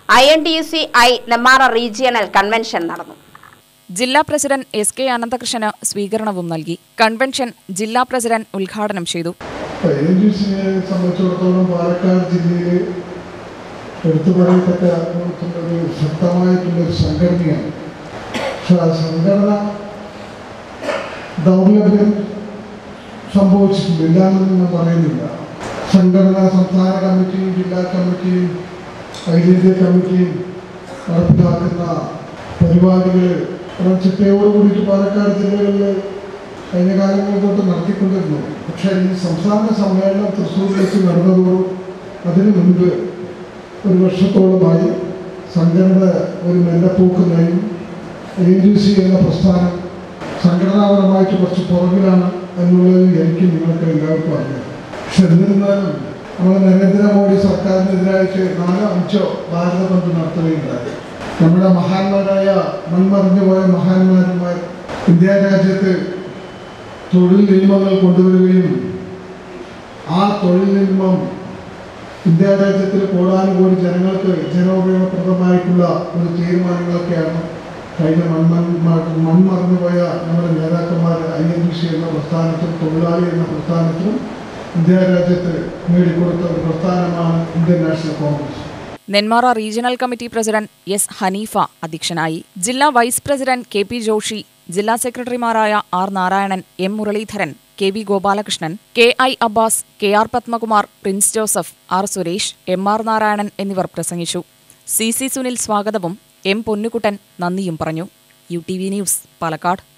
INTUC-I Nenmara regional convention നടന്നു. ജില്ലാ president S K അനന്തകൃഷ്ണന് സ്വീകരണവും നൽകി. കൺവെൻഷൻ ജില്ലാ പ്രസിഡന്റ് ഉദ്ഘാടനം ചെയ്തു. സംബന്ധിച്ചിടത്തോളം പാലക്കാട് ജില്ലയിൽ എടുത്തുപറയത്തക്ക ശക്തമായിട്ടുള്ള സംഘടനയാണ്. പക്ഷെ ആ സംഘടന ദൗർലഭ്യം സംഭവിച്ചിട്ടുണ്ട്, ഇല്ലാന്നൊന്നും ഞാൻ പറയുന്നില്ല. സംഘടന സംസ്ഥാന കമ്മിറ്റിയും ജില്ലാ കമ്മിറ്റിയും അഖിലേന്ത്യാ കമ്മിറ്റിയും നടപ്പിലാക്കുന്ന പരിപാടികൾ ചിട്ടയോടുകൂടിയിട്ട് പാലക്കാട് ജില്ലകളിൽ കഴിഞ്ഞ കാലങ്ങൾ തൊട്ട് നടത്തിക്കൊണ്ടിരുന്നു. പക്ഷേ ഈ സംസ്ഥാന സമ്മേളനം തൃശ്ശൂരിൽ വെച്ച് നടന്നതോടും അതിനു മുൻപ് ഒരു വർഷത്തോളമായി സംഘടന ഒരു മെല്ലപ്പോക്കുന്നതിനും INTUC എന്ന പ്രസ്ഥാനം സംഘടനാപരമായിട്ട് കുറച്ച് പുറകിലാണ് എന്നുള്ളത് എനിക്ക് നിങ്ങൾക്ക് എല്ലാവർക്കും അറിയാം. പക്ഷെ എന്നിരുന്നാലും നമ്മൾ നരേന്ദ്രമോദി സർക്കാരിനെതിരായിട്ട് 4-5 ഭാരത ബന്ദ് നടത്തുകയുണ്ടായി. നമ്മുടെ മഹാന്മാരായ മൺമറിഞ്ഞു പോയ മഹാന്മാന്മാർ ഇന്ത്യ രാജ്യത്ത് തൊഴിൽ നിയമങ്ങൾ കൊണ്ടുവരികയും ആ തൊഴിൽ നിയമം ഇന്ത്യ രാജ്യത്തിൽ കോടാനുകോടി ജനങ്ങൾക്ക് ജനോപയോഗപ്രദമായിട്ടുള്ള ഒരു തീരുമാനങ്ങളൊക്കെയാണ് കഴിഞ്ഞ മൺമറിഞ്ഞു പോയ നമ്മുടെ നേതാക്കന്മാർ INTUC എന്ന പ്രസ്ഥാനത്തിനും തൊഴിലാളി എന്ന പ്രസ്ഥാനത്തിനും ഇന്ത്യ രാജ്യത്ത് നേടിക്കൊടുത്ത ഒരു പ്രസ്ഥാനമാണ് Indian national Congress. Nenmara regional committee president S Haneefa അധ്യക്ഷനായി. ജില്ലാ വൈസ് പ്രസിഡന്റ് KP ജോഷി, ജില്ലാ സെക്രട്ടറിമാരായ R Narayanan, M Muraleedharan, KV Gopalakrishnan, KI Abbas, KR Padmakumar, Prince Joseph, R Suresh, MR Narayanan എന്നിവർ പ്രസംഗിച്ചു. CC സുനിൽ സ്വാഗതവും M പൊന്നുകുട്ടൻ നന്ദിയും പറഞ്ഞു. UTV news, Palakkad.